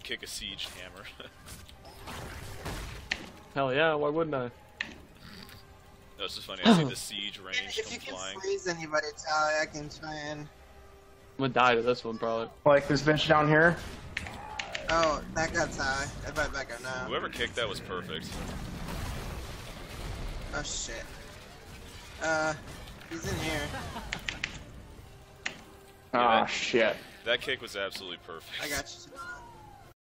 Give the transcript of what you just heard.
kick a siege hammer. Hell yeah, why wouldn't I? No, it's just funny. I see the siege range If come you can flying. freeze anybody, Tally, I can try and... I'm gonna die to this one, probably. Like this bench down here. Oh, that got Tally. I bet back up now. Whoever kicked that was perfect. Oh shit. He's in here. Ah, shit. That kick was absolutely perfect. I got you.